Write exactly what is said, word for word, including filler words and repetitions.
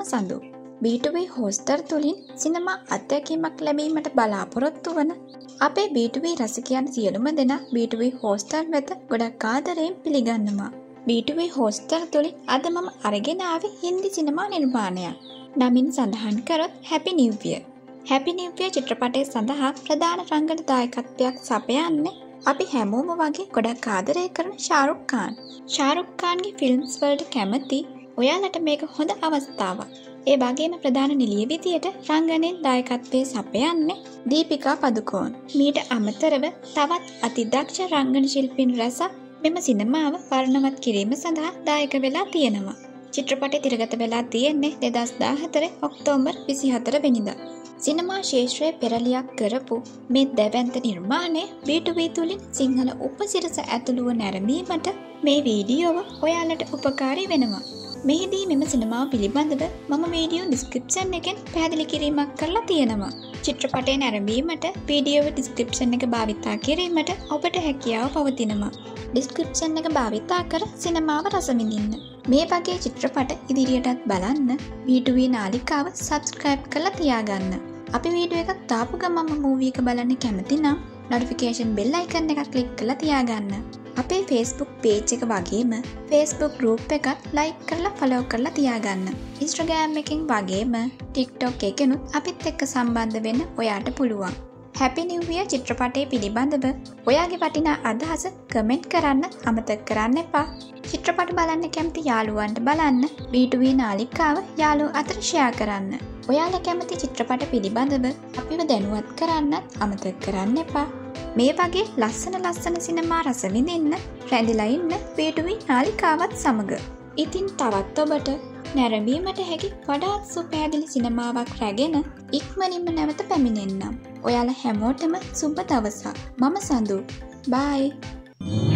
සඳු. බී to බී හෝස්ටර් තුලින් සිනමා අත්දැකීමක් ලැබීමට බලාපොරොත්තු වන අපේ බී ටූ බී රසිකයන් සියලුම දෙනා බී ටූ බී හෝස්ටර් වෙත ගොඩක් ආදරයෙන් පිළිගන්නවා. බී ටූ බී හෝස්ටර් තුලින් අද මම අරගෙන ආවේ හින්දි සිනමා නිර්මාණයක්. නමින් සඳහන් කරොත් happy new year. Happy new year චිත්‍රපටය සඳහා ප්‍රධාන රංගන දායකත්වයක් සපයන්නේ අපි හැමෝම වගේ ගොඩක් ආදරය කරන ශාරුක් ખાන්. ශාරුක් ખાන්ගේ ෆිල්ම්ස් වලට කැමති ඔයාලට මේක හොඳ අවස්ථාවක්. ඒ වගේම ප්‍රධාන නිළිය විදියට රංගනයෙන් දායකත්වයේ සපයන්නේ දීපිකා පදුකෝන්. මීට අමතරව තවත් අතිදක්ෂ රංගන ශිල්පීන් රැසක් මෙම සිනමාව වර්ණවත් කිරීම සඳහා දායක වෙලා තියෙනවා. චිත්‍රපටය තිරගත වෙලා තියෙන්නේ දෙදහස් දාහතර ඔක්තෝබර් විසිහතර වෙනිදා. සිනමා ශේෂ්ත්‍රයේ පෙරලියක් කරපු මේ දැවැන්ත නිර්මාණය බී ටූ බී තුලින් සිංහල උපසිරස ඇතුළුව නැරඹීමට මේ වීඩියෝව ඔයාලට උපකාරී වෙනවා. මෙහිදී මෙම සිනමාව පිළිබඳව මම වීඩියෝ ඩිස්ක්‍රිප්ෂන් එකෙන් පැහැදිලි කිරීමක් කරලා තියෙනවා. චිත්‍රපටය නැරඹීමට වීඩියෝ ඩිස්ක්‍රිප්ෂන් එක භාවිතා කිරීමට ඔබට හැකියාව පවතිනවා. ඩිස්ක්‍රිප්ෂන් එක භාවිතා කර සිනමාව රස විඳින්න. මේ වගේ චිත්‍රපට ඉදිරියටත් බලන්න බී ටූ බී නාලිකාව සබ්ස්ක්‍රයිබ් කරලා තියාගන්න. අපි වීඩියෝ එකක් දාපු ගමන්ම මූවී එක බලන්න කැමති නම් නොටිෆිකේෂන් බෙල් අයිකන් එක ක්ලික් කරලා තියාගන්න. අපේ Facebook page එක වගේම Facebook group එකත් like කරලා follow කරලා තියාගන්න. Instagram එකෙන් වගේම TikTok එකෙනුත් අපිත් එක්ක සම්බන්ධ වෙන්න ඔයාට පුළුවන්. Happy New Year චිත්‍රපටය පිළිබඳව ඔයාගේ වටිනා අදහස කමෙන්ට් කරන්න අමතක කරන්න එපා. චිත්‍රපට බලන්න කැමති යාළුවන්ට බලන්න බී ටූ බී නාලිකාව යාළුවෝ අතර ෂෙයා කරන්න. ඔයාලා කැමති චිත්‍රපට පිළිබඳව අපිව දැනුවත් කරන්නත් අමතක කරන්න එපා. මේ වගේ ලස්සන ලස්සන සිනමා රස විඳින්න රැඳිලා ඉන්න බී ටූ බී නාලිකාවත් සමග. ඉතින් තවත් ඔබට නැරඹීමට හැකි වඩාත් සුපැහැදිලි සිනමාවක් රැගෙන ඉක්මනින්ම නැවත පැමිණෙන්නම්. ඔයාලා හැමෝටම සුබ දවසක්. මම සඳු. බයි.